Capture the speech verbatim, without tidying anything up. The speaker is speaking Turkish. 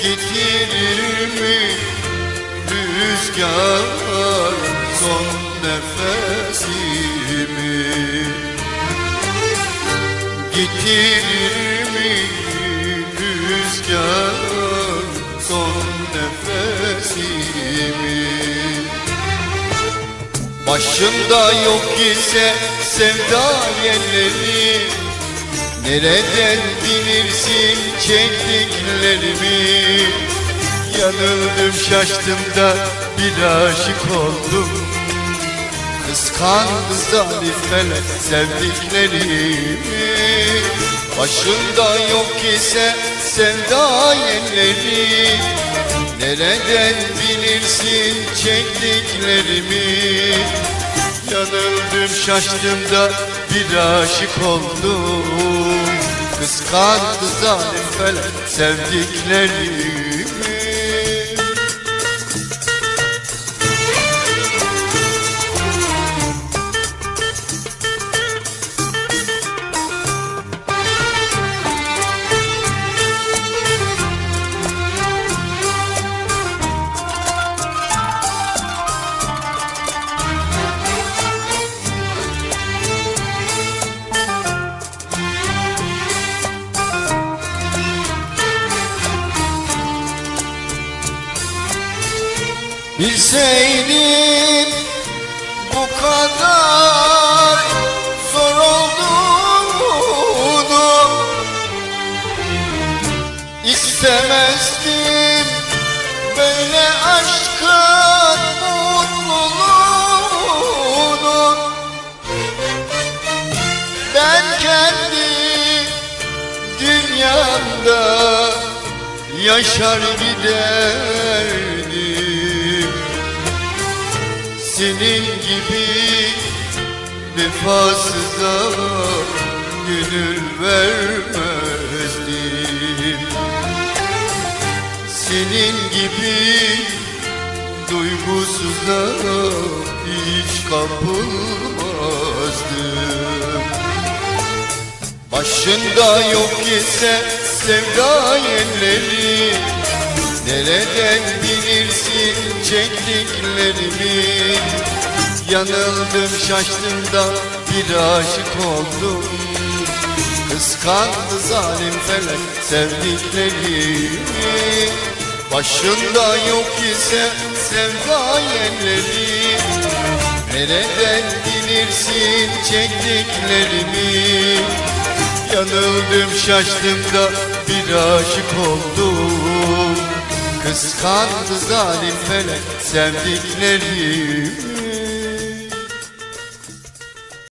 Getirir mi rüzgar son nefesimi? Getirir mi rüzgar son nefesimi? Başımda yok ise sevda yerleri, nereden bilirsin çektiklerimi? Yanıldım şaştım da bir aşık oldum. Kıskandı zalim felek sevdiklerimi. Başımda yok ise sevda yerleri, nereden bilirsin çektiklerimi? Yanıldım şaştım da bir aşık oldum. Kıskandı zalim felek sevdiklerimi. Bilseydim bu kadar zor olduğunu, istemezdim böyle aşkın mutluluğunu. Ben kendi dünyamda yaşar giderdim. Senin gibi vefasıza gönül vermezdim. Senin gibi duygusuza hiç kapılmazdım. Başında yok ise sevda yerleri, nereden bilirsin çektiklerimi? Yanıldım şaştım da bir aşık oldum. Kıskandı zalim felek sevdiklerimi. Başında yok ise sevda yerleri, nereden bilirsin çektiklerimi? Yanıldım şaştım da bir aşık oldum. Kıskandı zalim felek sevdiklerimi.